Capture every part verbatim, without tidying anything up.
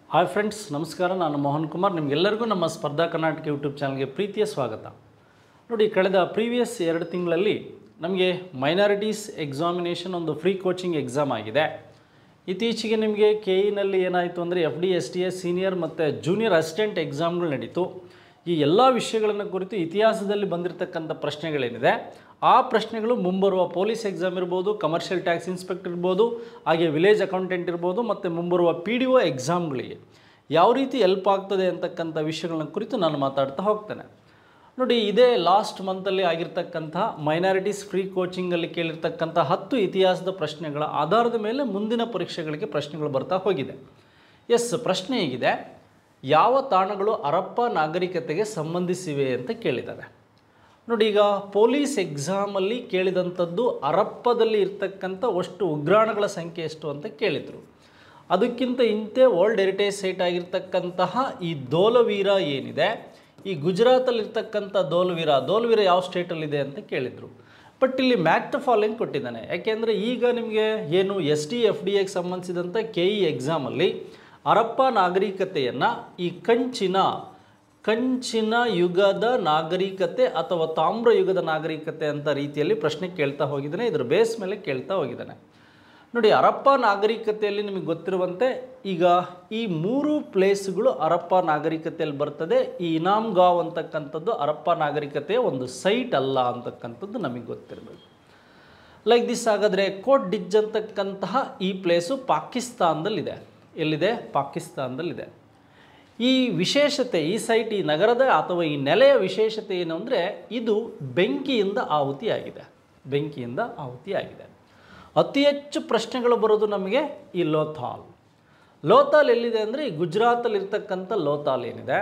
Hi friends, ನಮಸ್ಕಾರ. ನಾನು ಮೋಹನ್ ಕುಮಾರ್. ನಿಮಗೆಲ್ಲರಿಗೂ ನಮ್ಮ ಸ್ಪರ್ಧಾ ಕರ್ನಾಟಕ ಯೂಟ್ಯೂಬ್ ಚಾನಲ್ಗೆ ಪ್ರೀತಿಯ ಸ್ವಾಗತ. ನೋಡಿ, ಕಳೆದ ಪ್ರೀವಿಯಸ್ ಎರಡು ತಿಂಗಳಲ್ಲಿ ನಮಗೆ ಮೈನಾರಿಟೀಸ್ ಎಕ್ಸಾಮಿನೇಷನ್ ಒಂದು ಫ್ರೀ ಕೋಚಿಂಗ್ ಎಕ್ಸಾಮ್ ಆಗಿದೆ. ಇತ್ತೀಚೆಗೆ ನಿಮಗೆ ಕೆ ಇನಲ್ಲಿ ಏನಾಯಿತು ಅಂದರೆ F D S T S senior ಮತ್ತು ಜೂನಿಯರ್ ಅಸಿಸ್ಟೆಂಟ್ ಎಕ್ಸಾಮ್ಗಳು ನಡೀತು. ಈ ಎಲ್ಲ ವಿಷಯಗಳನ್ನು ಕುರಿತು ಇತಿಹಾಸದಲ್ಲಿ ಬಂದಿರತಕ್ಕಂಥ ಪ್ರಶ್ನೆಗಳೇನಿದೆ ಆ ಪ್ರಶ್ನೆಗಳು ಮುಂಬರುವ ಪೊಲೀಸ್ ಎಕ್ಸಾಮ್ ಇರ್ಬೋದು, ಕಮರ್ಷಿಯಲ್ ಟ್ಯಾಕ್ಸ್ ಇನ್ಸ್ಪೆಕ್ಟರ್ ಇರ್ಬೋದು, ಹಾಗೆ ವಿಲೇಜ್ ಅಕೌಂಟೆಂಟ್ ಇರ್ಬೋದು, ಮತ್ತು ಮುಂಬರುವ ಪಿ ಡಿ ಒ ಎಕ್ಸಾಮ್ಗಳಿಗೆ ಯಾವ ರೀತಿ ಹೆಲ್ಪ್ ಆಗ್ತದೆ ಅಂತಕ್ಕಂಥ ವಿಷಯಗಳನ್ನ ಕುರಿತು ನಾನು ಮಾತಾಡ್ತಾ ಹೋಗ್ತೇನೆ. ನೋಡಿ, ಇದೇ ಲಾಸ್ಟ್ ಮಂತಲ್ಲಿ ಆಗಿರ್ತಕ್ಕಂಥ ಮೈನಾರಿಟೀಸ್ ಫ್ರೀ ಕೋಚಿಂಗಲ್ಲಿ ಕೇಳಿರ್ತಕ್ಕಂಥ ಹತ್ತು ಇತಿಹಾಸದ ಪ್ರಶ್ನೆಗಳ ಆಧಾರದ ಮೇಲೆ ಮುಂದಿನ ಪರೀಕ್ಷೆಗಳಿಗೆ ಪ್ರಶ್ನೆಗಳು ಬರ್ತಾ ಹೋಗಿದೆ. ಎಸ್, ಪ್ರಶ್ನೆ ಹೀಗಿದೆ: ಯಾವ ತಾಣಗಳು ಹರಪ್ಪ ನಾಗರಿಕತೆಗೆ ಸಂಬಂಧಿಸಿವೆ ಅಂತ ಕೇಳಿದ್ದಾರೆ. ನೋಡಿ, ಈಗ ಪೊಲೀಸ್ ಎಕ್ಸಾಮಲ್ಲಿ ಕೇಳಿದಂಥದ್ದು ಹರಪ್ಪದಲ್ಲಿ ಇರ್ತಕ್ಕಂಥ ಅಷ್ಟು ಉಗ್ರಾಣಗಳ ಸಂಖ್ಯೆ ಎಷ್ಟು ಅಂತ ಕೇಳಿದರು. ಅದಕ್ಕಿಂತ ಇಂತೆ ವರ್ಲ್ಡ್ ಹೆರಿಟೇಜ್ ಸೈಟ್ ಆಗಿರ್ತಕ್ಕಂತಹ ಈ ಧೋಲವೀರ ಏನಿದೆ, ಈ ಗುಜರಾತಲ್ಲಿರ್ತಕ್ಕಂಥ ಧೋಲವೀರ ಧೋಲವೀರ ಯಾವ ಸ್ಟೇಟಲ್ಲಿದೆ ಅಂತ ಕೇಳಿದರು. ಬಟ್ ಇಲ್ಲಿ ಮ್ಯಾಚ್ ದ ಫಾಲೋಯಿಂಗ್ ಕೊಟ್ಟಿದ್ದಾನೆ. ಯಾಕೆಂದರೆ ಈಗ ನಿಮಗೆ ಏನು ಎಸ್ ಡಿ ಎಫ್ ಡಿ ಎಗೆ ಸಂಬಂಧಿಸಿದಂಥ ಕೆ ಇ ಎಕ್ಸಾಮಲ್ಲಿ ಹರಪ್ಪ ನಾಗರಿಕತೆಯನ್ನು ಈ ಕಂಚಿನ ಕಂಚಿನ ಯುಗದ ನಾಗರಿಕತೆ ಅಥವಾ ತಾಮ್ರ ಯುಗದ ನಾಗರಿಕತೆ ಅಂತ ರೀತಿಯಲ್ಲಿ ಪ್ರಶ್ನೆ ಕೇಳ್ತಾ ಹೋಗಿದ್ದಾನೆ. ಇದರ ಬೇಸ್ ಮೇಲೆ ಕೇಳ್ತಾ ಹೋಗಿದ್ದಾನೆ. ನೋಡಿ, ಹರಪ್ಪ ನಾಗರಿಕತೆಯಲ್ಲಿ ನಿಮಗೆ ಗೊತ್ತಿರುವಂತೆ ಈಗ ಈ ಮೂರು ಪ್ಲೇಸ್ಗಳು ಹರಪ್ಪ ನಾಗರಿಕತೆಯಲ್ಲಿ ಬರ್ತದೆ. ಈ ಇನಾಮ್ ಗಾಂವ್ ಅಂತಕ್ಕಂಥದ್ದು ಹರಪ್ಪ ನಾಗರಿಕತೆಯ ಒಂದು ಸೈಟ್ ಅಲ್ಲ ಅಂತಕ್ಕಂಥದ್ದು ನಮಗೆ ಗೊತ್ತಿರಬೇಕು. Like this. ಹಾಗಾದರೆ ಕೋಟ್ ಡಿಜ್ ಅಂತಕ್ಕಂತಹ ಈ ಪ್ಲೇಸು ಪಾಕಿಸ್ತಾನದಲ್ಲಿದೆ. ಎಲ್ಲಿದೆ? ಪಾಕಿಸ್ತಾನದಲ್ಲಿದೆ. ಈ ವಿಶೇಷತೆ, ಈ ಸೈಟ್, ಈ ನಗರದ ಅಥವಾ ಈ ನೆಲೆಯ ವಿಶೇಷತೆ ಏನು ಅಂದರೆ ಇದು ಬೆಂಕಿಯಿಂದ ಆಹುತಿಯಾಗಿದೆ. ಬೆಂಕಿಯಿಂದ ಆಹುತಿಯಾಗಿದೆ. ಅತಿ ಹೆಚ್ಚು ಪ್ರಶ್ನೆಗಳು ಬರೋದು ನಮಗೆ ಈ ಲೋಥಾಲ್. ಲೋಥಾಲ್ ಎಲ್ಲಿದೆ ಅಂದರೆ ಈ ಗುಜರಾತಲ್ಲಿರ್ತಕ್ಕಂಥ ಲೋಥಾಲ್ ಏನಿದೆ,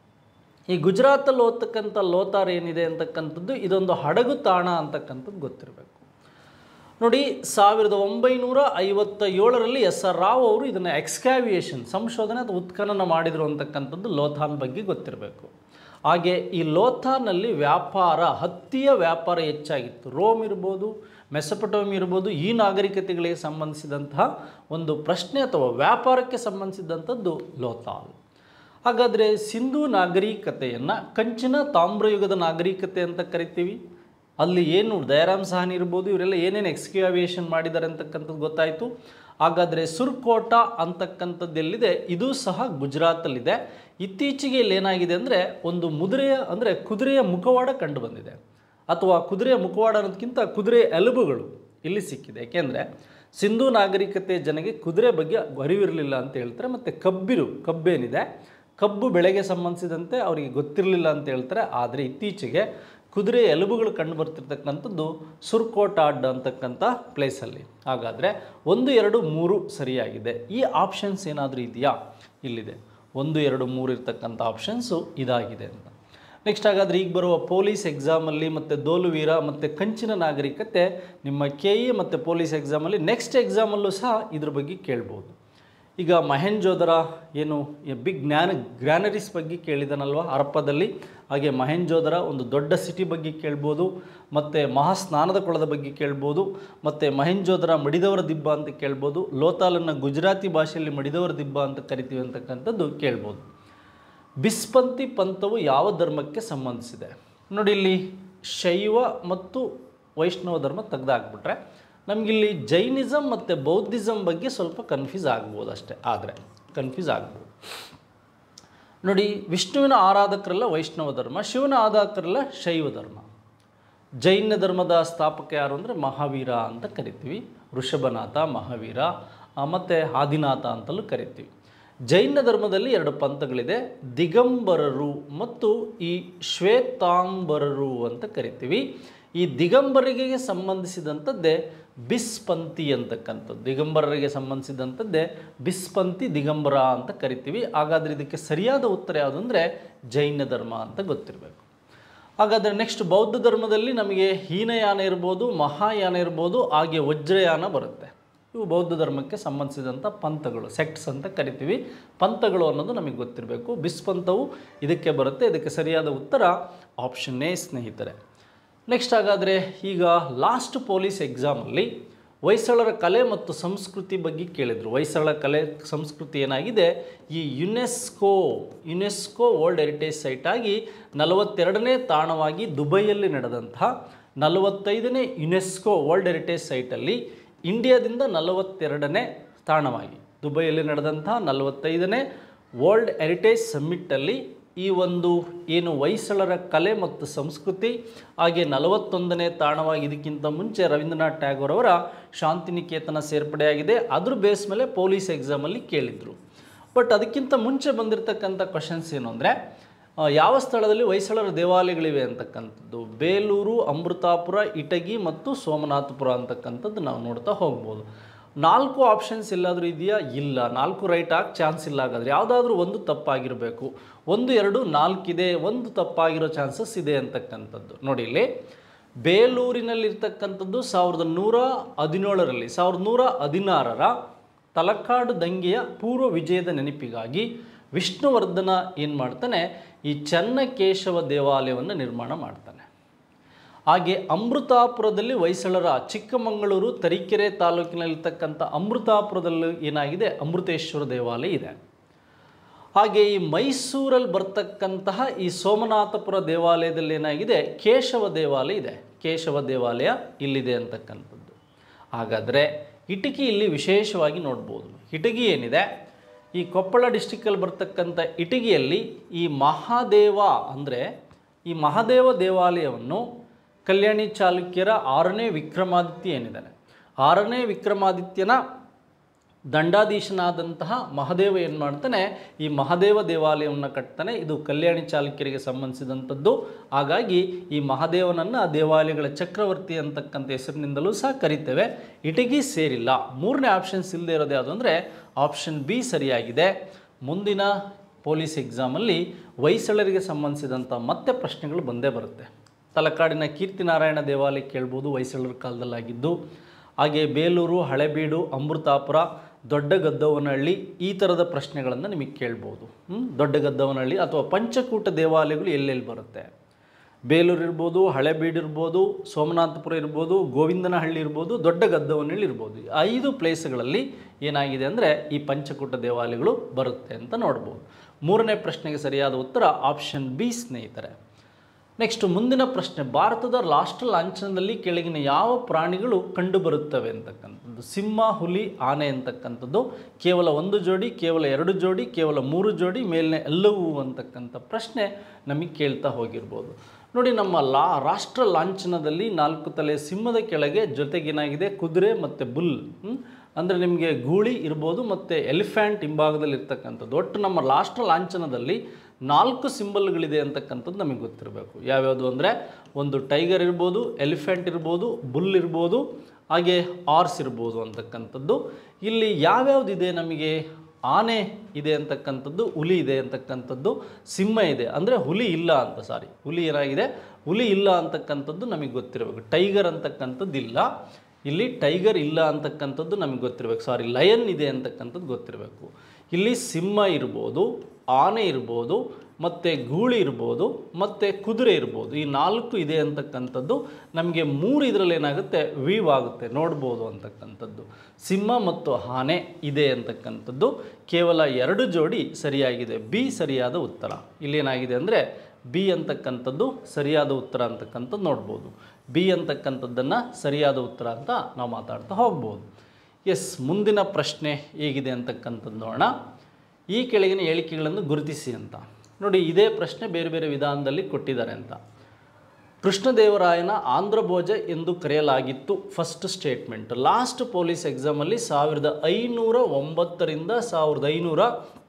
ಈ ಗುಜರಾತಲ್ಲಿ ಓದ್ತಕ್ಕಂಥ ಲೋಥಾಲ್ ಏನಿದೆ ಅಂತಕ್ಕಂಥದ್ದು ಇದೊಂದು ಹಡಗು ತಾಣ ಅಂತಕ್ಕಂಥದ್ದು ಗೊತ್ತಿರಬೇಕು. ನೋಡಿ, ಸಾವಿರದ ಒಂಬೈನೂರ ಐವತ್ತ ಏಳರಲ್ಲಿ ಎಸ್ ಆರ್ ರಾವ್ ಅವರು ಇದನ್ನು ಎಕ್ಸ್ಕ್ಯಾವಿಯೇಷನ್ ಸಂಶೋಧನೆ ಅಥವಾ ಉತ್ಖನನ ಮಾಡಿದರು ಅಂತಕ್ಕಂಥದ್ದು ಲೋಥಾಲ್ ಬಗ್ಗೆ ಗೊತ್ತಿರಬೇಕು. ಹಾಗೆ ಈ ಲೋಥಾಲ್ನಲ್ಲಿ ವ್ಯಾಪಾರ, ಹತ್ತಿಯ ವ್ಯಾಪಾರ ಹೆಚ್ಚಾಗಿತ್ತು. ರೋಮ್ ಇರ್ಬೋದು, ಮೆಸೊಪೊಟೇಮಿಯಾ ಇರ್ಬೋದು, ಈ ನಾಗರಿಕತೆಗಳಿಗೆ ಸಂಬಂಧಿಸಿದಂತಹ ಒಂದು ಪ್ರಶ್ನೆ ಅಥವಾ ವ್ಯಾಪಾರಕ್ಕೆ ಸಂಬಂಧಿಸಿದಂಥದ್ದು ಲೋಥಾಲ್. ಹಾಗಾದರೆ ಸಿಂಧೂ ನಾಗರಿಕತೆಯನ್ನು ಕಂಚಿನ ತಾಮ್ರಯುಗದ ನಾಗರಿಕತೆ ಅಂತ ಕರಿತೀವಿ. ಅಲ್ಲಿ ಏನು ದಯಾರಾಮ್ ಸಾಹನಿ ಇರ್ಬೋದು, ಇವರೆಲ್ಲ ಏನೇನು ಎಕ್ಸ್ಕ್ಯಾವಿಯೇಷನ್ ಮಾಡಿದ್ದಾರೆ ಅಂತಕ್ಕಂಥದ್ದು ಗೊತ್ತಾಯಿತು. ಹಾಗಾದರೆ ಸುರ್ಕೋಟ ಅಂತಕ್ಕಂಥದ್ದು ಎಲ್ಲಿದೆ? ಇದು ಸಹ ಗುಜರಾತಲ್ಲಿದೆ. ಇತ್ತೀಚೆಗೆ ಇಲ್ಲಿ ಏನಾಗಿದೆ ಅಂದರೆ ಒಂದು ಮುದುರೆಯ ಅಂದರೆ ಕುದುರೆಯ ಮುಖವಾಡ ಕಂಡು ಬಂದಿದೆ. ಅಥವಾ ಕುದುರೆಯ ಮುಖವಾಡ ಅನ್ನೋದಕ್ಕಿಂತ ಕುದುರೆಯ ಎಲುಬುಗಳು ಇಲ್ಲಿ ಸಿಕ್ಕಿದೆ. ಏಕೆಂದರೆ ಸಿಂಧೂ ನಾಗರಿಕತೆ ಜನಗೆ ಕುದುರೆ ಬಗ್ಗೆ ಅರಿವಿರಲಿಲ್ಲ ಅಂತ ಹೇಳ್ತಾರೆ. ಮತ್ತು ಕಬ್ಬಿರು ಕಬ್ಬೇನಿದೆ, ಕಬ್ಬು ಬೆಳೆಗೆ ಸಂಬಂಧಿಸಿದಂತೆ ಅವರಿಗೆ ಗೊತ್ತಿರಲಿಲ್ಲ ಅಂತ ಹೇಳ್ತಾರೆ. ಆದರೆ ಇತ್ತೀಚೆಗೆ ಕುದುರೆ ಎಲುಬುಗಳು ಕಂಡು ಬರ್ತಿರ್ತಕ್ಕಂಥದ್ದು ಸುರ್ಕೋಟಾಡ್ ಅಂತಕ್ಕಂಥ ಪ್ಲೇಸಲ್ಲಿ. ಹಾಗಾದರೆ ಒಂದು ಎರಡು ಮೂರು ಸರಿಯಾಗಿದೆ. ಈ ಆಪ್ಷನ್ಸ್ ಏನಾದರೂ ಇದೆಯಾ? ಇಲ್ಲಿದೆ. ಒಂದು ಎರಡು ಮೂರು ಇರ್ತಕ್ಕಂಥ ಆಪ್ಷನ್ಸು ಇದಾಗಿದೆ ಅಂತ. ನೆಕ್ಸ್ಟ್, ಹಾಗಾದರೆ ಈಗ ಬರುವ ಪೊಲೀಸ್ ಎಕ್ಸಾಮಲ್ಲಿ ಮತ್ತು ಧೋಲವೀರ ಮತ್ತು ಕಂಚಿನ ನಾಗರಿಕತೆ ನಿಮ್ಮ ಕೆ ಇ ಮತ್ತು ಪೊಲೀಸ್ ಎಕ್ಸಾಮಲ್ಲಿ ನೆಕ್ಸ್ಟ್ ಎಕ್ಸಾಮಲ್ಲೂ ಸಹ ಇದ್ರ ಬಗ್ಗೆ ಕೇಳ್ಬೋದು. ಈಗ ಮಹೆಂಜೋದರ ಏನು ಬಿಗ್ ಜ್ಞಾನ ಗ್ರ್ಯಾನರೀಸ್ ಬಗ್ಗೆ ಕೇಳಿದಾನಲ್ವ ಹರಪ್ಪದಲ್ಲಿ, ಹಾಗೆ ಮಹೆಂಜೋದರ ಒಂದು ದೊಡ್ಡ ಸಿಟಿ ಬಗ್ಗೆ ಕೇಳ್ಬೋದು, ಮತ್ತು ಮಹಾಸ್ನಾನದ ಕೊಳದ ಬಗ್ಗೆ ಕೇಳ್ಬೋದು, ಮತ್ತು ಮಹೆಂಜೋದರ ಮಡಿದವರ ದಿಬ್ಬ ಅಂತ ಕೇಳ್ಬೋದು. ಲೋಥಾಲನ್ನು ಗುಜರಾತಿ ಭಾಷೆಯಲ್ಲಿ ಮಡಿದವರ ದಿಬ್ಬ ಅಂತ ಕರಿತೀವಿ ಅಂತಕ್ಕಂಥದ್ದು ಕೇಳ್ಬೋದು. ಬಿಸ್ಪಂತಿ ಪಂಥವು ಯಾವ ಧರ್ಮಕ್ಕೆ ಸಂಬಂಧಿಸಿದೆ? ನೋಡಿ, ಇಲ್ಲಿ ಶೈವ ಮತ್ತು ವೈಷ್ಣವ ಧರ್ಮ ತೆಗೆದಾಕ್ಬಿಟ್ರೆ ನಮಗಿಲ್ಲಿ ಜೈನಿಸಮ್ ಮತ್ತು ಬೌದ್ಧಿಸಮ್ ಬಗ್ಗೆ ಸ್ವಲ್ಪ ಕನ್ಫ್ಯೂಸ್ ಆಗ್ಬೋದು ಅಷ್ಟೇ. ಆದರೆ ಕನ್ಫ್ಯೂಸ್ ಆಗ್ಬೋದು. ನೋಡಿ, ವಿಷ್ಣುವಿನ ಆರಾಧಕರೆಲ್ಲ ವೈಷ್ಣವ ಧರ್ಮ, ಶಿವನ ಆರಾಧಕರೆಲ್ಲ ಶೈವ ಧರ್ಮ. ಜೈನ ಧರ್ಮದ ಸ್ಥಾಪಕ ಯಾರು ಅಂದರೆ ಮಹಾವೀರ ಅಂತ ಕರಿತೀವಿ. ಋಷಭನಾಥ, ಮಹಾವೀರ ಮತ್ತು ಆದಿನಾಥ ಅಂತಲೂ ಕರಿತೀವಿ. ಜೈನ ಧರ್ಮದಲ್ಲಿ ಎರಡು ಪಂಥಗಳಿದೆ, ದಿಗಂಬರರು ಮತ್ತು ಈ ಶ್ವೇತಾಂಬರರು ಅಂತ ಕರಿತೀವಿ. ಈ ದಿಗಂಬರಿಗೆ ಸಂಬಂಧಿಸಿದಂಥದ್ದೇ ಬಿಸ್ಪಂತಿ ಅಂತಕ್ಕಂಥದ್ದು. ದಿಗಂಬರರಿಗೆ ಸಂಬಂಧಿಸಿದಂಥದ್ದೇ ಬಿಸ್ಪಂತಿ, ದಿಗಂಬರ ಅಂತ ಕರಿತೀವಿ. ಹಾಗಾದರೆ ಇದಕ್ಕೆ ಸರಿಯಾದ ಉತ್ತರ ಯಾವುದು ಅಂದರೆ ಜೈನ ಧರ್ಮ ಅಂತ ಗೊತ್ತಿರಬೇಕು. ಹಾಗಾದರೆ ನೆಕ್ಸ್ಟ್, ಬೌದ್ಧ ಧರ್ಮದಲ್ಲಿ ನಮಗೆ ಹೀನಯಾನ ಇರ್ಬೋದು, ಮಹಾಯಾನ ಇರ್ಬೋದು, ಹಾಗೆ ವಜ್ರಯಾನ ಬರುತ್ತೆ. ಇವು ಬೌದ್ಧ ಧರ್ಮಕ್ಕೆ ಸಂಬಂಧಿಸಿದಂಥ ಪಂಥಗಳು, ಸೆಕ್ಟ್ಸ್ ಅಂತ ಕರಿತೀವಿ. ಪಂಥಗಳು ಅನ್ನೋದು ನಮಗೆ ಗೊತ್ತಿರಬೇಕು. ಬಿಸ್ಪಂಥವು ಇದಕ್ಕೆ ಬರುತ್ತೆ. ಇದಕ್ಕೆ ಸರಿಯಾದ ಉತ್ತರ ಆಪ್ಷನ್ ಎ ಸ್ನೇಹಿತರೆ. ನೆಕ್ಸ್ಟ್, ಹಾಗಾದರೆ ಈಗ ಲಾಸ್ಟ್ ಪೊಲೀಸ್ ಎಕ್ಸಾಮಲ್ಲಿ ಹೊಯ್ಸಳರ ಕಲೆ ಮತ್ತು ಸಂಸ್ಕೃತಿ ಬಗ್ಗೆ ಕೇಳಿದರು. ಹೊಯ್ಸಳರ ಕಲೆ ಸಂಸ್ಕೃತಿ ಏನಾಗಿದೆ, ಈ UNESCO UNESCO world heritage site ಆಗಿ ನಲವತ್ತೆರಡನೇ ತಾಣವಾಗಿ ದುಬೈಯಲ್ಲಿ ನಡೆದಂತಹ ನಲವತ್ತೈದನೇ ಯುನೆಸ್ಕೋ ವರ್ಲ್ಡ್ ಹೆರಿಟೇಜ್ ಸೈಟಲ್ಲಿ ಇಂಡಿಯಾದಿಂದ ನಲವತ್ತೆರಡನೇ ತಾಣವಾಗಿ ದುಬೈಯಲ್ಲಿ ನಡೆದಂತಹ ನಲವತ್ತೈದನೇ ವರ್ಲ್ಡ್ ಹೆರಿಟೇಜ್ ಸಮ್ಮಿಟ್ಟಲ್ಲಿ ಈ ಒಂದು ಏನು ಹೊಯ್ಸಳರ ಕಲೆ ಮತ್ತು ಸಂಸ್ಕೃತಿ ಹಾಗೆ ನಲವತ್ತೊಂದನೇ ತಾಣವಾಗಿ ಇದಕ್ಕಿಂತ ಮುಂಚೆ ರವೀಂದ್ರನಾಥ್ ಟ್ಯಾಗೋರ್ ಅವರ ಶಾಂತಿನಿಕೇತನ ಸೇರ್ಪಡೆಯಾಗಿದೆ. ಅದ್ರ ಬೇಸ್ ಮೇಲೆ ಪೊಲೀಸ್ ಎಕ್ಸಾಮಲ್ಲಿ ಕೇಳಿದರು. ಬಟ್ ಅದಕ್ಕಿಂತ ಮುಂಚೆ ಬಂದಿರತಕ್ಕಂಥ ಕ್ವಶನ್ಸ್ ಏನು ಅಂದರೆ, ಯಾವ ಸ್ಥಳದಲ್ಲಿ ಹೊಯ್ಸಳರ ದೇವಾಲಯಗಳಿವೆ ಅಂತಕ್ಕಂಥದ್ದು. ಬೇಲೂರು, ಅಮೃತಾಪುರ, ಇಟಗಿ ಮತ್ತು ಸೋಮನಾಥಪುರ ಅಂತಕ್ಕಂಥದ್ದು ನಾವು ನೋಡ್ತಾ ಹೋಗ್ಬೋದು. ನಾಲ್ಕು ಆಪ್ಷನ್ಸ್ ಎಲ್ಲಾದರೂ ಇದೆಯಾ? ಇಲ್ಲ. ನಾಲ್ಕು ರೈಟ್ ಆಗಿ ಚಾನ್ಸ್ ಇಲ್ಲ. ಹಾಗಾದರೆ ಯಾವುದಾದ್ರೂ ಒಂದು ತಪ್ಪಾಗಿರಬೇಕು. ಒಂದು ಎರಡು ನಾಲ್ಕಿದೆ, ಒಂದು ತಪ್ಪಾಗಿರೋ ಚಾನ್ಸಸ್ ಇದೆ ಅಂತಕ್ಕಂಥದ್ದು. ನೋಡಿ ಇಲ್ಲಿ ಬೇಲೂರಿನಲ್ಲಿರ್ತಕ್ಕಂಥದ್ದು ಸಾವಿರದ ನೂರ ಹದಿನೇಳರಲ್ಲಿ ಸಾವಿರದ ನೂರ ಹದಿನಾರರ ತಲಕಾಡು ದಂಗೆಯ ಪೂರ್ವ ವಿಜಯದ ನೆನಪಿಗಾಗಿ ವಿಷ್ಣುವರ್ಧನ ಏನು ಮಾಡ್ತಾನೆ, ಈ ಚೆನ್ನಕೇಶವ ದೇವಾಲಯವನ್ನು ನಿರ್ಮಾಣ ಮಾಡ್ತಾನೆ. ಹಾಗೆ ಅಮೃತಾಪುರದಲ್ಲಿ ಹೊಯ್ಸಳರ ಚಿಕ್ಕಮಗಳೂರು ತರೀಕೆರೆ ತಾಲೂಕಿನಲ್ಲಿರ್ತಕ್ಕಂಥ ಅಮೃತಾಪುರದಲ್ಲಿ ಏನಾಗಿದೆ, ಅಮೃತೇಶ್ವರ ದೇವಾಲಯ ಇದೆ. ಹಾಗೆ ಈ ಮೈಸೂರಲ್ಲಿ ಬರ್ತಕ್ಕಂತಹ ಈ ಸೋಮನಾಥಪುರ ದೇವಾಲಯದಲ್ಲಿ ಏನಾಗಿದೆ, ಕೇಶವ ದೇವಾಲಯ ಇದೆ. ಕೇಶವ ದೇವಾಲಯ ಇಲ್ಲಿದೆ ಅಂತಕ್ಕಂಥದ್ದು. ಹಾಗಾದರೆ ಇಟಗಿ ಇಲ್ಲಿ ವಿಶೇಷವಾಗಿ ನೋಡ್ಬೋದು. ಇಟಗಿ ಏನಿದೆ, ಈ ಕೊಪ್ಪಳ ಡಿಸ್ಟಿಕ್ಕಲ್ಲಿ ಬರ್ತಕ್ಕಂಥ ಇಟಗಿಯಲ್ಲಿ ಈ ಮಹಾದೇವ ಅಂದರೆ ಈ ಮಹಾದೇವ ದೇವಾಲಯವನ್ನು ಕಲ್ಯಾಣಿ ಚಾಲುಕ್ಯರ ಆರನೇ ವಿಕ್ರಮಾದಿತ್ಯ ಏನಿದ್ದಾನೆ, ಆರನೇ ವಿಕ್ರಮಾದಿತ್ಯನ ದಂಡಾಧೀಶನಾದಂತಹ ಮಹಾದೇವ ಏನು ಮಾಡ್ತಾನೆ, ಈ ಮಹಾದೇವ ದೇವಾಲಯವನ್ನು ಕಟ್ತಾನೆ. ಇದು ಕಲ್ಯಾಣಿ ಚಾಲುಕ್ಯರಿಗೆ ಸಂಬಂಧಿಸಿದಂಥದ್ದು. ಹಾಗಾಗಿ ಈ ಮಹಾದೇವನನ್ನು ಆ ದೇವಾಲಯಗಳ ಚಕ್ರವರ್ತಿ ಅಂತಕ್ಕಂಥ ಹೆಸರಿನಿಂದಲೂ ಸಹ ಕರಿತೇವೆ. ಇಟಗಿ ಸೇರಿಲ್ಲ. ಮೂರನೇ ಆಪ್ಷನ್ಸ್ ಇಲ್ಲದೆ ಇರೋದು ಯಾವುದು ಅಂದರೆ ಆಪ್ಷನ್ ಬಿ ಸರಿಯಾಗಿದೆ. ಮುಂದಿನ ಪೊಲೀಸ್ ಎಕ್ಸಾಮಲ್ಲಿ ಹೊಯ್ಸಳರಿಗೆ ಸಂಬಂಧಿಸಿದಂಥ ಮತ್ತೆ ಪ್ರಶ್ನೆಗಳು ಬಂದೇ ಬರುತ್ತೆ. ತಲಕಾಡಿನ ಕೀರ್ತಿನಾರಾಯಣ ದೇವಾಲಯ ಕೇಳ್ಬೋದು, ಹೊಯ್ಸಳರ ಕಾಲದಲ್ಲಾಗಿದ್ದು. ಹಾಗೆ ಬೇಲೂರು, ಹಳೆಬೀಡು, ಅಮೃತಾಪುರ, ದೊಡ್ಡಗದ್ದವನಹಳ್ಳಿ ಈ ಥರದ ಪ್ರಶ್ನೆಗಳನ್ನು ನಿಮಗೆ ಕೇಳ್ಬೋದು. ದೊಡ್ಡಗದ್ದವನಹಳ್ಳಿ ಅಥವಾ ಪಂಚಕೂಟ ದೇವಾಲಯಗಳು ಎಲ್ಲೆಲ್ಲಿ ಬರುತ್ತೆ. ಬೇಲೂರು ಇರ್ಬೋದು, ಹಳೆಬೀಡು ಇರ್ಬೋದು, ಸೋಮನಾಥಪುರ ಇರ್ಬೋದು, ಗೋವಿಂದನಹಳ್ಳಿ ಇರ್ಬೋದು, ದೊಡ್ಡಗದ್ದವನಹಳ್ಳಿ ಇರ್ಬೋದು. ಐದು ಪ್ಲೇಸ್ಗಳಲ್ಲಿ ಏನಾಗಿದೆ ಅಂದರೆ ಈ ಪಂಚಕೂಟ ದೇವಾಲಯಗಳು ಬರುತ್ತೆ ಅಂತ ನೋಡ್ಬೋದು. ಮೂರನೇ ಪ್ರಶ್ನೆಗೆ ಸರಿಯಾದ ಉತ್ತರ ಆಪ್ಷನ್ ಬಿ ಸ್ನೇಹಿತರೆ. ನೆಕ್ಸ್ಟ್ ಮುಂದಿನ ಪ್ರಶ್ನೆ, ಭಾರತದ ರಾಷ್ಟ್ರ ಲಾಂಛನದಲ್ಲಿ ಕೆಳಗಿನ ಯಾವ ಪ್ರಾಣಿಗಳು ಕಂಡುಬರುತ್ತವೆ ಅಂತಕ್ಕಂಥದ್ದು. ಸಿಂಹ, ಹುಲಿ, ಆನೆ ಅಂತಕ್ಕಂಥದ್ದು ಕೇವಲ ಒಂದು ಜೋಡಿ, ಕೇವಲ ಎರಡು ಜೋಡಿ, ಕೇವಲ ಮೂರು ಜೋಡಿ, ಮೇಲಿನ ಎಲ್ಲವೂ ಅಂತಕ್ಕಂಥ ಪ್ರಶ್ನೆ ನಮಗೆ ಕೇಳ್ತಾ ಹೋಗಿರ್ಬೋದು. ನೋಡಿ, ನಮ್ಮ ಲಾ ರಾಷ್ಟ್ರ ಲಾಂಛನದಲ್ಲಿ ನಾಲ್ಕು ತಲೆ ಸಿಂಹದ ಕೆಳಗೆ ಜೊತೆಗೇನಾಗಿದೆ ಕುದುರೆ ಮತ್ತು ಬುಲ್ ಅಂದರೆ ನಿಮಗೆ ಗೂಳಿ ಇರ್ಬೋದು ಮತ್ತು ಎಲಿಫೆಂಟ್ ಹಿಂಭಾಗದಲ್ಲಿ ಇರ್ತಕ್ಕಂಥದ್ದು. ಒಟ್ಟು ನಮ್ಮ ರಾಷ್ಟ್ರ ಲಾಂಛನದಲ್ಲಿ ನಾಲ್ಕು ಸಿಂಬಲ್ಗಳಿದೆ ಅಂತಕ್ಕಂಥದ್ದು ನಮಗೆ ಗೊತ್ತಿರಬೇಕು. ಯಾವ್ಯಾವುದು ಅಂದರೆ ಒಂದು ಟೈಗರ್ ಇರ್ಬೋದು, ಎಲಿಫೆಂಟ್ ಇರ್ಬೋದು, ಬುಲ್ ಇರ್ಬೋದು, ಹಾಗೆ ಆರ್ಸ್ ಇರ್ಬೋದು ಅಂತಕ್ಕಂಥದ್ದು. ಇಲ್ಲಿ ಯಾವ್ಯಾವುದಿದೆ, ನಮಗೆ ಆನೆ ಇದೆ ಅಂತಕ್ಕಂಥದ್ದು, ಹುಲಿ ಇದೆ ಅಂತಕ್ಕಂಥದ್ದು, ಸಿಂಹ ಇದೆ ಅಂದರೆ ಹುಲಿ ಇಲ್ಲ ಅಂತ ಸಾರಿ ಹುಲಿ ಏನಾಗಿದೆ ಹುಲಿ ಇಲ್ಲ ಅಂತಕ್ಕಂಥದ್ದು ನಮಗೆ ಗೊತ್ತಿರಬೇಕು. ಟೈಗರ್ ಅಂತಕ್ಕಂಥದ್ದು ಇಲ್ಲ, ಇಲ್ಲಿ ಟೈಗರ್ ಇಲ್ಲ ಅಂತಕ್ಕಂಥದ್ದು ನಮಗೆ ಗೊತ್ತಿರಬೇಕು. ಸಾರಿ ಲಯನ್ ಇದೆ ಅಂತಕ್ಕಂಥದ್ದು ಗೊತ್ತಿರಬೇಕು. ಇಲ್ಲಿ ಸಿಂಹ ಇರ್ಬೋದು, ಆನೆ ಇರ್ಬೋದು, ಮತ್ತು ಗೂಳಿ ಇರ್ಬೋದು, ಮತ್ತು ಕುದುರೆ ಇರ್ಬೋದು. ಈ ನಾಲ್ಕು ಇದೆ ಅಂತಕ್ಕಂಥದ್ದು ನಮಗೆ ಮೂರು ಇದರಲ್ಲಿ ಏನಾಗುತ್ತೆ ವೀವ್ ಆಗುತ್ತೆ, ನೋಡ್ಬೋದು ಅಂತಕ್ಕಂಥದ್ದು. ಸಿಂಹ ಮತ್ತು ಆನೆ ಇದೆ ಅಂತಕ್ಕಂಥದ್ದು ಕೇವಲ ಎರಡು ಜೋಡಿ ಸರಿಯಾಗಿದೆ. ಬಿ ಸರಿಯಾದ ಉತ್ತರ. ಇಲ್ಲೇನಾಗಿದೆ ಅಂದರೆ ಬಿ ಅಂತಕ್ಕಂಥದ್ದು ಸರಿಯಾದ ಉತ್ತರ ಅಂತಕ್ಕಂಥದ್ದು ನೋಡ್ಬೋದು. ಬಿ ಅಂತಕ್ಕಂಥದ್ದನ್ನು ಸರಿಯಾದ ಉತ್ತರ ಅಂತ ನಾವು ಮಾತಾಡ್ತಾ ಹೋಗ್ಬೋದು. ಎಸ್, ಮುಂದಿನ ಪ್ರಶ್ನೆ ಹೇಗಿದೆ ಅಂತಕ್ಕಂಥದ್ದು ನೋಡೋಣ. ಈ ಕೆಳಗಿನ ಹೇಳಿಕೆಗಳನ್ನು ಗುರುತಿಸಿ ಅಂತ. ನೋಡಿ, ಇದೇ ಪ್ರಶ್ನೆ ಬೇರೆ ಬೇರೆ ವಿಧಾನದಲ್ಲಿ ಕೊಟ್ಟಿದ್ದಾರೆ ಅಂತ. ಕೃಷ್ಣದೇವರಾಯನ ಆಂಧ್ರಭೋಜ ಎಂದು ಕರೆಯಲಾಗಿತ್ತು ಫಸ್ಟ್ ಸ್ಟೇಟ್ಮೆಂಟ್. ಲಾಸ್ಟ್ ಪೊಲೀಸ್ ಎಕ್ಸಾಮಲ್ಲಿ ಸಾವಿರದ ಐನೂರ ಒಂಬತ್ತರಿಂದ ಸಾವಿರದ ಐನೂರ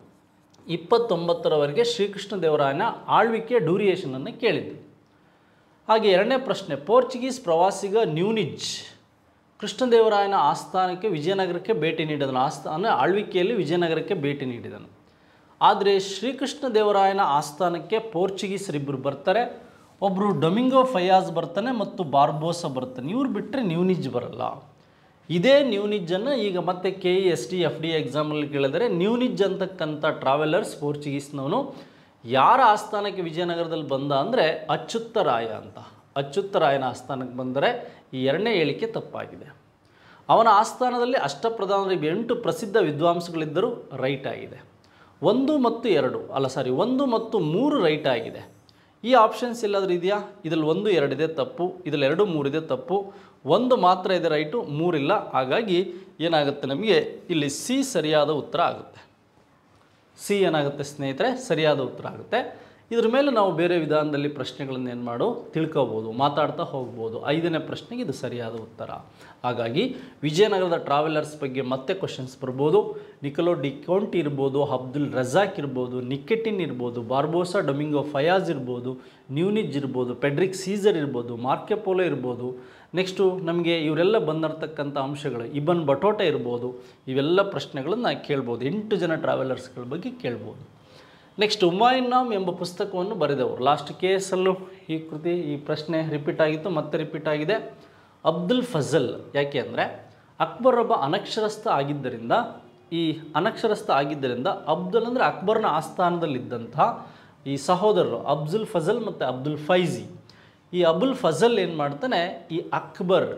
ಇಪ್ಪತ್ತೊಂಬತ್ತರವರೆಗೆ ಶ್ರೀಕೃಷ್ಣದೇವರಾಯನ ಆಳ್ವಿಕೆಯ ಡ್ಯೂರಿಯೇಷನನ್ನು ಕೇಳಿದ್ದು. ಹಾಗೆ ಎರಡನೇ ಪ್ರಶ್ನೆ, ಪೋರ್ಚುಗೀಸ್ ಪ್ರವಾಸಿಗ ನ್ಯೂನಿಜ್ ಕೃಷ್ಣದೇವರಾಯನ ಆಸ್ಥಾನಕ್ಕೆ ವಿಜಯನಗರಕ್ಕೆ ಭೇಟಿ ನೀಡಿದನು. ಆಸ್ಥಾನ ಆಳ್ವಿಕೆಯಲ್ಲಿ ವಿಜಯನಗರಕ್ಕೆ ಭೇಟಿ ನೀಡಿದನು. ಆದರೆ ಶ್ರೀಕೃಷ್ಣದೇವರಾಯನ ಆಸ್ಥಾನಕ್ಕೆ ಪೋರ್ಚುಗೀಸರಿಬ್ಬರು ಬರ್ತಾರೆ. ಒಬ್ಬರು ಡೊಮಿಂಗೋ ಫಯಾಜ್ ಬರ್ತಾನೆ ಮತ್ತು ಬಾರ್ಬೋಸ ಬರ್ತಾನೆ. ಇವ್ರು ಬಿಟ್ಟರೆ ನ್ಯೂನಿಜ್ ಬರಲ್ಲ. ಇದೇ ನ್ಯೂನಿಜನ್ನು ಈಗ ಮತ್ತೆ K E S T F D ಎಕ್ಸಾಮಲ್ಲಿ ಕೇಳಿದರೆ ನ್ಯೂನಿಜ್ ಅಂತಕ್ಕಂಥ ಟ್ರಾವೆಲರ್ಸ್ ಪೋರ್ಚುಗೀಸ್ನವನು ಯಾರ ಆಸ್ಥಾನಕ್ಕೆ ವಿಜಯನಗರದಲ್ಲಿ ಬಂದ ಅಂದರೆ ಅಚ್ಯುತರಾಯ ಅಂತ. ಅಚ್ಯುತರಾಯನ ಆಸ್ಥಾನಕ್ಕೆ ಬಂದರೆ ಈ ಎರಡನೇ ಹೇಳಿಕೆ ತಪ್ಪಾಗಿದೆ. ಅವನ ಆಸ್ಥಾನದಲ್ಲಿ ಅಷ್ಟಪ್ರಧಾನರಿಗೆ ಎಂಟು ಪ್ರಸಿದ್ಧ ವಿದ್ವಾಂಸಗಳಿದ್ದರೂ ರೈಟ್ ಆಗಿದೆ. ಒಂದು ಮತ್ತು ಎರಡು ಅಲ್ಲ ಸಾರಿ ಒಂದು ಮತ್ತು ಮೂರು ರೈಟ್ ಆಗಿದೆ. ಈ ಆಪ್ಷನ್ಸ್ ಎಲ್ಲಾದರೂ ಇದೆಯಾ? ಇದರಲ್ಲಿ ಒಂದು ಎರಡಿದೆ ತಪ್ಪು, ಇದರಲ್ಲಿ ಎರಡು ಮೂರಿದೆ ತಪ್ಪು, ಒಂದು ಮಾತ್ರ ಇದೆ ರೈಟು, ಮೂರಿಲ್ಲ. ಹಾಗಾಗಿ ಏನಾಗುತ್ತೆ ನಮಗೆ ಇಲ್ಲಿ ಸಿ ಸರಿಯಾದ ಉತ್ತರ ಆಗುತ್ತೆ. ಸಿ ಏನಾಗುತ್ತೆ ಸ್ನೇಹಿತರೆ ಸರಿಯಾದ ಉತ್ತರ ಆಗುತ್ತೆ. ಇದ್ರ ಮೇಲೆ ನಾವು ಬೇರೆ ವಿಧಾನದಲ್ಲಿ ಪ್ರಶ್ನೆಗಳನ್ನು ಏನು ಮಾಡೋ ತಿಳ್ಕೊಬೋದು, ಮಾತಾಡ್ತಾ ಹೋಗ್ಬೋದು. ಐದನೇ ಪ್ರಶ್ನೆಗೆ ಇದು ಸರಿಯಾದ ಉತ್ತರ. ಹಾಗಾಗಿ ವಿಜಯನಗರದ ಟ್ರಾವೆಲರ್ಸ್ ಬಗ್ಗೆ ಮತ್ತೆ ಕ್ವಶನ್ಸ್ ಬರ್ಬೋದು. ನಿಕೋಲೋ ಡಿ ಕೋಂಟಿ ಇರ್ಬೋದು, ಅಬ್ದುಲ್ ರಜಾಕ್ ಇರ್ಬೋದು, ನಿಕೆಟಿನ್ ಇರ್ಬೋದು, ಬಾರ್ಬೋಸಾ ಡೊಮಿಂಗೋ ಫಯಾಜ್ ಇರ್ಬೋದು, ನ್ಯೂನಿಜ್ ಇರ್ಬೋದು, ಪೆಡ್ರಿಕ್ ಸೀಸರ್ ಇರ್ಬೋದು, ಮಾರ್ಕೆಪೋಲೋ ಇರ್ಬೋದು. ನೆಕ್ಸ್ಟು ನಮಗೆ ಇವರೆಲ್ಲ ಬಂದಿರತಕ್ಕಂಥ ಅಂಶಗಳು ಇಬನ್ ಬಟೋಟ ಇರ್ಬೋದು. ಇವೆಲ್ಲ ಪ್ರಶ್ನೆಗಳನ್ನು ಕೇಳ್ಬೋದು. ಎಂಟು ಜನ ಟ್ರಾವೆಲರ್ಸ್ಗಳ ಬಗ್ಗೆ ಕೇಳ್ಬೋದು. ನೆಕ್ಸ್ಟ್ ಹುಮಾಯೂನ್ ನಾಮ್ ಎಂಬ ಪುಸ್ತಕವನ್ನು ಬರೆದವರು. ಲಾಸ್ಟ್ ಕೇಸಲ್ಲೂ ಈ ಕೃತಿ ಈ ಪ್ರಶ್ನೆ ರಿಪೀಟ್ ಆಗಿತ್ತು, ಮತ್ತೆ ರಿಪೀಟ್ ಆಗಿದೆ. ಅಬ್ದುಲ್ ಫಜಲ್. ಯಾಕೆ ಅಂದರೆ ಅಕ್ಬರ್ ಒಬ್ಬ ಅನಕ್ಷರಸ್ಥ ಆಗಿದ್ದರಿಂದ ಈ ಅನಕ್ಷರಸ್ಥ ಆಗಿದ್ದರಿಂದ ಅಬ್ದುಲ್ ಅಂದರೆ ಅಕ್ಬರ್ನ ಆಸ್ಥಾನದಲ್ಲಿದ್ದಂತಹ ಈ ಸಹೋದರರು ಅಬ್ದುಲ್ ಫಜಲ್ ಮತ್ತು ಅಬ್ದುಲ್ ಫೈಜಿ. ಈ ಅಬುಲ್ ಫಜಲ್ ಏನು ಮಾಡ್ತಾನೆ, ಈ ಅಕ್ಬರ್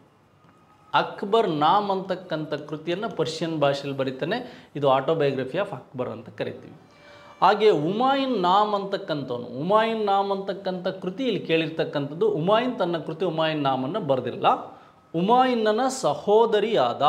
ಅಕ್ಬರ್ ನಾಮ್ ಅಂತಕ್ಕಂಥ ಕೃತಿಯನ್ನು ಪರ್ಷಿಯನ್ ಭಾಷೆಯಲ್ಲಿ ಬರೀತಾನೆ. ಇದು ಆಟೋಬಯೋಗ್ರಫಿ ಆಫ್ ಅಕ್ಬರ್ ಅಂತ ಕರಿತೀವಿ. ಹಾಗೆ ಹುಮಾಯೂನ್ ನಾಮ್ ಅಂತಕ್ಕಂಥವನು ಹುಮಾಯೂನ್ ನಾಮ್ ಅಂತಕ್ಕಂಥ ಕೃತಿ ಇಲ್ಲಿ ಕೇಳಿರ್ತಕ್ಕಂಥದ್ದು. ಹುಮಾಯೂನ್ ತನ್ನ ಕೃತಿ ಹುಮಾಯೂನ್ ನಾಮನ್ನು ಬರೆದಿಲ್ಲ. ಹುಮಾಯೂನ್ನ ಸಹೋದರಿಯಾದ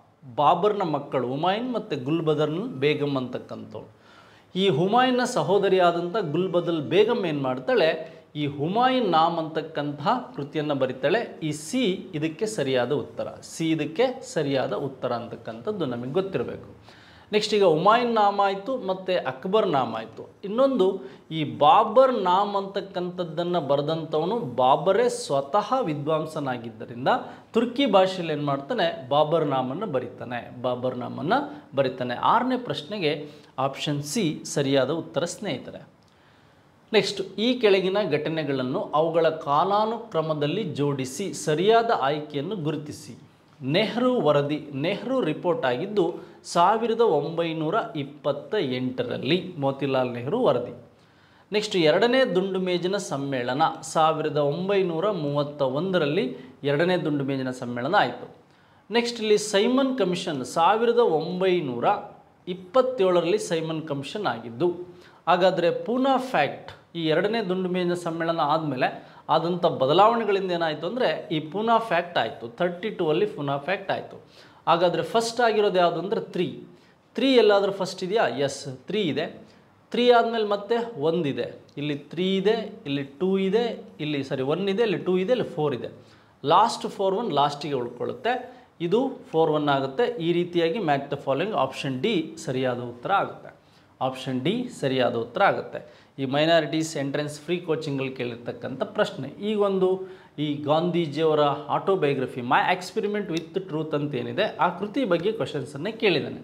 ಬಾಬರ್ನ ಮಕ್ಕಳು ಹುಮಾಯೂನ್ ಮತ್ತು ಗುಲ್ಬದಲ್ ಬೇಗಮ್ ಅಂತಕ್ಕಂಥವ್ರು. ಈ ಹುಮಾಯೂನ್ನ ಸಹೋದರಿಯಾದಂಥ ಗುಲ್ಬದಲ್ ಬೇಗಮ್ ಏನು ಮಾಡ್ತಾಳೆ, ಈ ಹುಮಾಯೂನ್ ನಾಮ್ ಅಂತಕ್ಕಂತಹ ಕೃತಿಯನ್ನು ಬರೀತಾಳೆ. ಈ ಸಿ ಇದಕ್ಕೆ ಸರಿಯಾದ ಉತ್ತರ. ಸಿ ಇದಕ್ಕೆ ಸರಿಯಾದ ಉತ್ತರ ಅಂತಕ್ಕಂಥದ್ದು ನಮಗೆ ಗೊತ್ತಿರಬೇಕು. ನೆಕ್ಸ್ಟ್ ಈಗ ಹುಮಾಯೂನ್ ನಾಮ ಆಯಿತು ಮತ್ತು ಅಕ್ಬರ್ ನಾಮ ಆಯಿತು. ಇನ್ನೊಂದು ಈ ಬಾಬರ್ ನಾಮ್ ಅಂತಕ್ಕಂಥದ್ದನ್ನು ಬರೆದಂಥವನು ಬಾಬರೇ ಸ್ವತಃ ವಿದ್ವಾಂಸನಾಗಿದ್ದರಿಂದ ತುರ್ಕಿ ಭಾಷೆಯಲ್ಲಿ ಏನು ಮಾಡ್ತಾನೆ, ಬಾಬರ್ ನಾಮನ್ನು ಬರೀತಾನೆ ಬಾಬರ್ ನಾಮನ್ನು ಬರೀತಾನೆ. ಆರನೇ ಪ್ರಶ್ನೆಗೆ ಆಪ್ಷನ್ ಸಿ ಸರಿಯಾದ ಉತ್ತರ ಸ್ನೇಹಿತರೆ. ನೆಕ್ಸ್ಟ್ ಈ ಕೆಳಗಿನ ಘಟನೆಗಳನ್ನು ಅವುಗಳ ಕಾಲಾನುಕ್ರಮದಲ್ಲಿ ಜೋಡಿಸಿ ಸರಿಯಾದ ಆಯ್ಕೆಯನ್ನು ಗುರುತಿಸಿ. ನೆಹರು ವರದಿ ನೆಹರು ರಿಪೋರ್ಟ್ ಆಗಿದ್ದು ಸಾವಿರದ ಒಂಬೈನೂರ ಇಪ್ಪತ್ತ ಎಂಟರಲ್ಲಿ ಮೋತಿಲಾಲ್ ನೆಹರು ವರದಿ. ನೆಕ್ಸ್ಟ್ ಎರಡನೇ ದುಂಡು ಮೇಜಿನ ಸಮ್ಮೇಳನ ಸಾವಿರದ ಒಂಬೈನೂರ ಮೂವತ್ತ ಒಂದರಲ್ಲಿ ಎರಡನೇ ದುಂಡು ಮೇಜಿನ ಸಮ್ಮೇಳನ ಆಯಿತು. ನೆಕ್ಸ್ಟ್ ಇಲ್ಲಿ ಸೈಮನ್ ಕಮಿಷನ್ ಸಾವಿರದ ಒಂಬೈನೂರ ಇಪ್ಪತ್ತೇಳರಲ್ಲಿ ಸೈಮನ್ ಕಮಿಷನ್ ಆಗಿದ್ದು. ಹಾಗಾದರೆ ಪೂನಾ ಫ್ಯಾಕ್ಟ್ ಈ ಎರಡನೇ ದುಂಡು ಮೇಜಿನ ಸಮ್ಮೇಳನ ಆದಮೇಲೆ ಆದಂಥ ಬದಲಾವಣೆಗಳಿಂದ ಏನಾಯಿತು ಅಂದರೆ ಈ ಪೂನಾ ಫ್ಯಾಕ್ಟ್ ಆಯಿತು. ತರ್ಟಿ ಟೂ ಅಲ್ಲಿ ಪೂನಾ ಫ್ಯಾಕ್ಟ್ ಆಯಿತು. ಹಾಗಾದರೆ ಫಸ್ಟ್ ಆಗಿರೋದು ಯಾವುದು ಅಂದರೆ ತ್ರೀ ತ್ರೀ ಎಲ್ಲಾದರೂ ಫಸ್ಟ್ ಇದೆಯಾ? ಎಸ್ ತ್ರೀ ಇದೆ. ತ್ರೀ ಆದಮೇಲೆ ಮತ್ತೆ ಒಂದಿದೆ, ಇಲ್ಲಿ ತ್ರೀ ಇದೆ, ಇಲ್ಲಿ ಟೂ ಇದೆ, ಇಲ್ಲಿ ಸರಿ ಒನ್ ಇದೆ, ಇಲ್ಲಿ ಟೂ ಇದೆ, ಇಲ್ಲಿ ಫೋರ್ ಇದೆ. ಲಾಸ್ಟ್ ಫೋರ್ ಒನ್ ಲಾಸ್ಟಿಗೆ ಉಳ್ಕೊಳ್ಳುತ್ತೆ. ಇದು ಫೋರ್ ಒನ್ ಆಗುತ್ತೆ. ಈ ರೀತಿಯಾಗಿ match the following option D ಸರಿಯಾದ ಉತ್ತರ ಆಗುತ್ತೆ. ಆಪ್ಷನ್ ಡಿ ಸರಿಯಾದ ಉತ್ತರ ಆಗುತ್ತೆ. ಈ ಮೈನಾರಿಟೀಸ್ ಎಂಟ್ರೆನ್ಸ್ ಫ್ರೀ ಕೋಚಿಂಗಲ್ಲಿ ಕೇಳಿರ್ತಕ್ಕಂಥ ಪ್ರಶ್ನೆ. ಈಗೊಂದು ಈ ಗಾಂಧೀಜಿಯವರ autobiography my experiment with truth ಅಂತ ಏನಿದೆ ಆ ಕೃತಿ ಬಗ್ಗೆ ಕ್ವಶನ್ಸನ್ನೇ ಕೇಳಿದ್ದಾನೆ.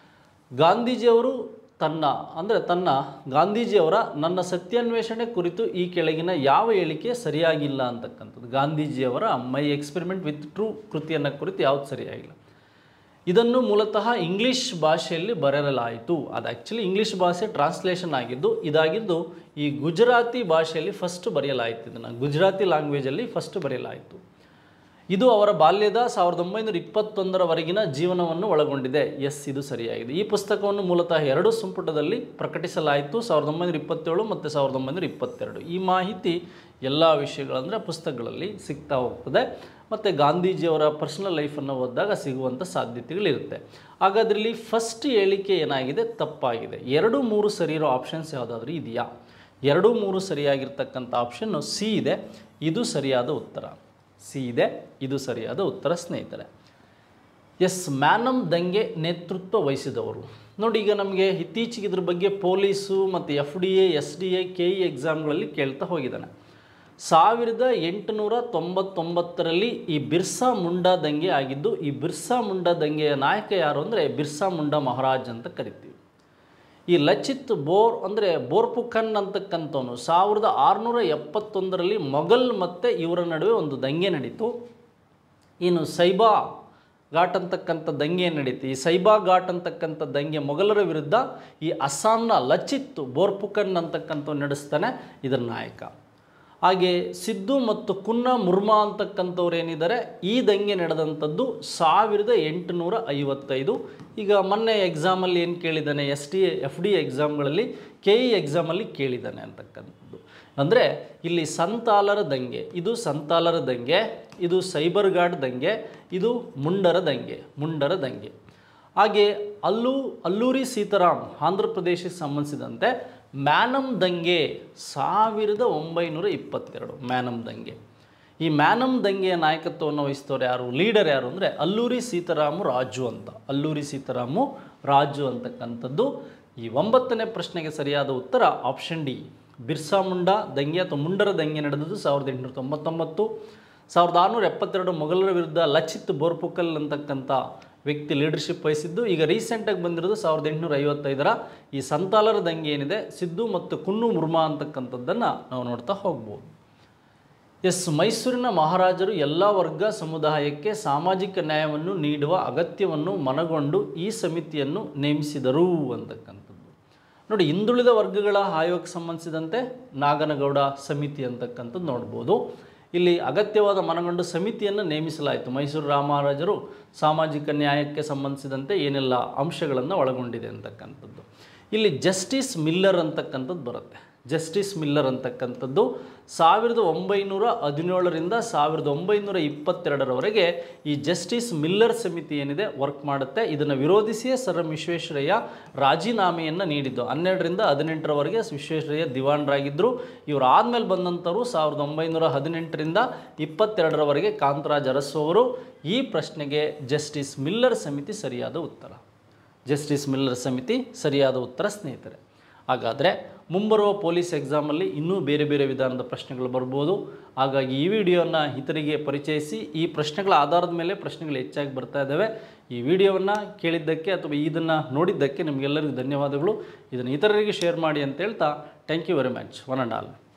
ಗಾಂಧೀಜಿಯವರು ತನ್ನ ಅಂದರೆ ತನ್ನ ಗಾಂಧೀಜಿಯವರ ನನ್ನ ಸತ್ಯಾನ್ವೇಷಣೆ ಕುರಿತು ಈ ಕೆಳಗಿನ ಯಾವ ಹೇಳಿಕೆ ಸರಿಯಾಗಿಲ್ಲ ಅಂತಕ್ಕಂಥದ್ದು. ಗಾಂಧೀಜಿಯವರ ಮೈ ಎಕ್ಸ್ಪೆರಿಮೆಂಟ್ ವಿತ್ ಟ್ರೂ ಕೃತಿಯನ್ನು ಕುರಿತು ಯಾವುದು ಸರಿಯಾಗಿಲ್ಲ. ಇದನ್ನು ಮೂಲತಃ ಇಂಗ್ಲೀಷ್ ಭಾಷೆಯಲ್ಲಿ ಬರೆಯಲಾಯಿತು. ಅದು ಆ್ಯಕ್ಚುಲಿ ಇಂಗ್ಲೀಷ್ ಭಾಷೆ ಟ್ರಾನ್ಸ್ಲೇಷನ್ ಆಗಿದ್ದು ಇದಾಗಿದ್ದು ಈ ಗುಜರಾತಿ ಭಾಷೆಯಲ್ಲಿ ಫಸ್ಟ್ ಬರೆಯಲಾಯಿತು. ಇದನ್ನು ಗುಜರಾತಿ ಲ್ಯಾಂಗ್ವೇಜಲ್ಲಿ ಫಸ್ಟ್ ಬರೆಯಲಾಯಿತು. ಇದು ಅವರ ಬಾಲ್ಯದ ಸಾವಿರದ ಒಂಬೈನೂರ ಇಪ್ಪತ್ತೊಂದರವರೆಗಿನ ಜೀವನವನ್ನು ಒಳಗೊಂಡಿದೆ. ಎಸ್ ಇದು ಸರಿಯಾಗಿದೆ. ಈ ಪುಸ್ತಕವನ್ನು ಮೂಲತಃ ಎರಡು ಸಂಪುಟದಲ್ಲಿ ಪ್ರಕಟಿಸಲಾಯಿತು, ಸಾವಿರದ ಒಂಬೈನೂರ ಇಪ್ಪತ್ತೇಳು ಮತ್ತು ಸಾವಿರದ ಒಂಬೈನೂರ ಇಪ್ಪತ್ತೆರಡು. ಈ ಮಾಹಿತಿ ಎಲ್ಲ ವಿಷಯಗಳಂದರೆ ಪುಸ್ತಕಗಳಲ್ಲಿ ಸಿಗ್ತಾ ಹೋಗ್ತದೆ ಮತ್ತು ಗಾಂಧೀಜಿಯವರ ಪರ್ಸನಲ್ ಲೈಫನ್ನು ಓದಿದಾಗ ಸಿಗುವಂಥ ಸಾಧ್ಯತೆಗಳಿರುತ್ತೆ. ಹಾಗಾದ್ರೆ ಇಲ್ಲಿ ಫಸ್ಟ್ ಹೇಳಿಕೆ ಏನಾಗಿದೆ, ತಪ್ಪಾಗಿದೆ. ಎರಡು ಮೂರು ಸರಿ ಇರೋ ಆಪ್ಷನ್ಸ್ ಯಾವುದಾದ್ರೂ ಇದೆಯಾ? ಎರಡು ಮೂರು ಸರಿಯಾಗಿರ್ತಕ್ಕಂಥ ಆಪ್ಷನ್ನು ಸಿ ಇದೆ. ಇದು ಸರಿಯಾದ ಉತ್ತರ. ಸಿ ಇದೆ, ಇದು ಸರಿಯಾದ ಉತ್ತರ ಸ್ನೇಹಿತರೆ. ಎಸ್ ಮ್ಯಾನಮ್ ದಂಗೆ ನೇತೃತ್ವ ವಹಿಸಿದವರು. ನೋಡಿ ಈಗ ನಮಗೆ ಇತ್ತೀಚೆಗೆ ಇದ್ರ ಬಗ್ಗೆ ಪೊಲೀಸು ಮತ್ತು F D A S D A K E ಎಕ್ಸಾಮ್ಗಳಲ್ಲಿ ಕೇಳ್ತಾ ಹೋಗಿದ್ದಾನೆ. ಸಾವಿರದ ಎಂಟುನೂರ ತೊಂಬತ್ತೊಂಬತ್ತರಲ್ಲಿ ಈ ಬಿರ್ಸಾ ಮುಂಡಾ ದಂಗೆ ಆಗಿದ್ದು, ಈ ಬಿರ್ಸಾ ಮುಂಡಾ ದಂಗೆಯ ನಾಯಕ ಯಾರು ಅಂದರೆ ಬಿರ್ಸಾ ಮುಂಡಾ ಮಹಾರಾಜ್ ಅಂತ ಕರಿತೀವಿ. ಈ ಲಚಿತ್ ಬೋರ್ ಅಂದರೆ ಬೋರ್ಪುಖನ್ ಅಂತಕ್ಕಂಥವನು ಸಾವಿರದ ಆರುನೂರ ಎಪ್ಪತ್ತೊಂದರಲ್ಲಿ ಮೊಘಲ್ ಮತ್ತು ಇವರ ನಡುವೆ ಒಂದು ದಂಗೆ ನಡೀತು. ಇನ್ನು ಸೈಬಾ ಘಾಟ್ ಅಂತಕ್ಕಂಥ ದಂಗೆ ನಡೀತು. ಈ ಸೈಬಾ ಘಾಟ್ ಅಂತಕ್ಕಂಥ ದಂಗೆ ಮೊಘಲರ ವಿರುದ್ಧ ಈ ಅಸ್ಸಾಂನ ಲಚಿತ್ ಬೋರ್ಪುಖನ್ ಅಂತಕ್ಕಂಥವ್ನು ನಡೆಸ್ತಾನೆ ಇದರ ನಾಯಕ. ಹಾಗೆ ಸಿದ್ದು ಮತ್ತು ಕುನ್ನ ಮುರ್ಮಾ ಅಂತಕ್ಕಂಥವ್ರು ಏನಿದ್ದಾರೆ ಈ ದಂಗೆ ನಡೆದಂಥದ್ದು ಸಾವಿರದ ಎಂಟುನೂರ ಐವತ್ತೈದು. ಈಗ ಮೊನ್ನೆ ಎಕ್ಸಾಮಲ್ಲಿ ಏನು ಕೇಳಿದ್ದಾನೆ, ಎಸ್ ಟಿ ಎಫ್ ಡಿ ಎಕ್ಸಾಮ್ಗಳಲ್ಲಿ ಕೆ ಇ ಎಕ್ಸಾಮಲ್ಲಿ ಕೇಳಿದ್ದಾನೆ ಅಂತಕ್ಕಂಥದ್ದು. ಅಂದರೆ ಇಲ್ಲಿ ಸಂತಾಲರ ದಂಗೆ, ಇದು ಸಂತಾಲರ ದಂಗೆ, ಇದು ಸೈಬರ್ ಗಾರ್ಡ್ ದಂಗೆ, ಇದು ಮುಂಡರ ದಂಗೆ ಮುಂಡರ ದಂಗೆ ಹಾಗೆ ಅಲ್ಲೂ ಅಲ್ಲೂರಿ ಸೀತಾರಾಮ್ ಆಂಧ್ರ ಪ್ರದೇಶಕ್ಕೆ ಸಂಬಂಧಿಸಿದಂತೆ ಮ್ಯಾನಮ್ ದಂಗೆ ಸಾವಿರದ ಒಂಬೈನೂರ ಇಪ್ಪತ್ತೆರಡು ಮ್ಯಾನಮ್ ದಂಗೆ. ಈ ಮ್ಯಾನಮ್ ದಂಗೆಯ ನಾಯಕತ್ವವನ್ನು ವಹಿಸ್ತವ್ರು ಯಾರು, ಲೀಡರ್ ಯಾರು ಅಂದರೆ ಅಲ್ಲೂರಿ ಸೀತಾರಾಮು ರಾಜು ಅಂತ. ಅಲ್ಲೂರಿ ಸೀತಾರಾಮು ರಾಜು ಅಂತಕ್ಕಂಥದ್ದು. ಈ ಒಂಬತ್ತನೇ ಪ್ರಶ್ನೆಗೆ ಸರಿಯಾದ ಉತ್ತರ ಆಪ್ಷನ್ ಡಿ, ಬಿರ್ಸಾ ಮುಂಡಾ ದಂಗೆ ಅಥವಾ ಮುಂಡರ ದಂಗೆ ನಡೆದದ್ದು ಸಾವಿರದ ಎಂಟುನೂರ ತೊಂಬತ್ತೊಂಬತ್ತು. ಸಾವಿರದ ಆರುನೂರ ಎಪ್ಪತ್ತೆರಡು ಮೊಘಲರ ವಿರುದ್ಧ ಲಚಿತ್ ಬೋರ್ಪುಕಲ್ ಅಂತಕ್ಕಂಥ ವ್ಯಕ್ತಿ ಲೀಡರ್ಶಿಪ್ ವಹಿಸಿದ್ದು. ಈಗ ರೀಸೆಂಟಾಗಿ ಬಂದಿರೋದು ಸಾವಿರದ ಎಂಟುನೂರ ಐವತ್ತೈದರ ಈ ಸಂತಾಲರ ದಂಗೆ ಏನಿದೆ, ಸಿದ್ದು ಮತ್ತು ಕುನ್ನು ಮುರ್ಮಾ ಅಂತಕ್ಕಂಥದ್ದನ್ನು ನಾವು ನೋಡ್ತಾ ಹೋಗ್ಬೋದು. ಎಸ್, ಮೈಸೂರಿನ ಮಹಾರಾಜರು ಎಲ್ಲ ವರ್ಗ ಸಮುದಾಯಕ್ಕೆ ಸಾಮಾಜಿಕ ನ್ಯಾಯವನ್ನು ನೀಡುವ ಅಗತ್ಯವನ್ನು ಮನಗೊಂಡು ಈ ಸಮಿತಿಯನ್ನು ನೇಮಿಸಿದರು ಅಂತಕ್ಕಂಥದ್ದು. ನೋಡಿ, ಹಿಂದುಳಿದ ವರ್ಗಗಳ ಆಯೋಗಕ್ಕೆ ಸಂಬಂಧಿಸಿದಂತೆ ನಾಗನಗೌಡ ಸಮಿತಿ ಅಂತಕ್ಕಂಥದ್ದು ನೋಡ್ಬೋದು. ಇಲ್ಲಿ ಅಗತ್ಯವಾದ ಮನಗೊಂಡು ಸಮಿತಿಯನ್ನು ನೇಮಿಸಲಾಯಿತು. ಮೈಸೂರು ರಾಮರಾಜರು ಸಾಮಾಜಿಕ ನ್ಯಾಯಕ್ಕೆ ಸಂಬಂಧಿಸಿದಂತೆ ಏನೆಲ್ಲ ಅಂಶಗಳನ್ನು ಒಳಗೊಂಡಿದೆ ಅಂತಕ್ಕಂಥದ್ದು. ಇಲ್ಲಿ ಜಸ್ಟಿಸ್ ಮಿಲ್ಲರ್ ಅಂತಕ್ಕಂಥದ್ದು ಬರುತ್ತೆ. ಜಸ್ಟಿಸ್ ಮಿಲ್ಲರ್ ಅಂತಕ್ಕಂಥದ್ದು ಸಾವಿರದ ಒಂಬೈನೂರ ಹದಿನೇಳರಿಂದ ಸಾವಿರದ ಒಂಬೈನೂರ ಇಪ್ಪತ್ತೆರಡರವರೆಗೆ ಈ ಜಸ್ಟಿಸ್ ಮಿಲ್ಲರ್ ಸಮಿತಿ ಏನಿದೆ ವರ್ಕ್ ಮಾಡುತ್ತೆ. ಇದನ್ನು ವಿರೋಧಿಸಿಯೇ ಸರ್ ಎಂ ವಿಶ್ವೇಶ್ವರಯ್ಯ ರಾಜೀನಾಮೆಯನ್ನು ನೀಡಿದ್ದು. ಹನ್ನೆರಡರಿಂದ ಹದಿನೆಂಟರವರೆಗೆ ವಿಶ್ವೇಶ್ವರಯ್ಯ ದಿವಾನರಾಗಿದ್ದರು. ಇವರು ಆದಮೇಲೆ ಬಂದಂಥವರು ಸಾವಿರದ ಒಂಬೈನೂರ ಹದಿನೆಂಟರಿಂದ ಇಪ್ಪತ್ತೆರಡರವರೆಗೆ ಕಾಂತರಾಜ್ ಅರಸು ಅವರು. ಈ ಪ್ರಶ್ನೆಗೆ ಜಸ್ಟಿಸ್ ಮಿಲ್ಲರ್ ಸಮಿತಿ ಸರಿಯಾದ ಉತ್ತರ. ಜಸ್ಟಿಸ್ ಮಿಲ್ಲರ್ ಸಮಿತಿ ಸರಿಯಾದ ಉತ್ತರ ಸ್ನೇಹಿತರೆ. ಹಾಗಾದರೆ ಮುಂಬರುವ ಪೊಲೀಸ್ ಎಕ್ಸಾಮಲ್ಲಿ ಇನ್ನೂ ಬೇರೆ ಬೇರೆ ವಿಧಾನದ ಪ್ರಶ್ನೆಗಳು ಬರ್ಬೋದು. ಹಾಗಾಗಿ ಈ ವಿಡಿಯೋನ ಇತರಿಗೆ ಪರಿಚಯಿಸಿ. ಈ ಪ್ರಶ್ನೆಗಳ ಆಧಾರದ ಮೇಲೆ ಪ್ರಶ್ನೆಗಳು ಹೆಚ್ಚಾಗಿ ಬರ್ತಾ ಇದ್ದಾವೆ. ಈ ವಿಡಿಯೋವನ್ನು ಕೇಳಿದ್ದಕ್ಕೆ ಅಥವಾ ಇದನ್ನು ನೋಡಿದ್ದಕ್ಕೆ ನಿಮಗೆಲ್ಲರಿಗೂ ಧನ್ಯವಾದಗಳು. ಇದನ್ನು ಇತರರಿಗೆ ಶೇರ್ ಮಾಡಿ ಅಂತ ಹೇಳ್ತಾ thank you very much one and all.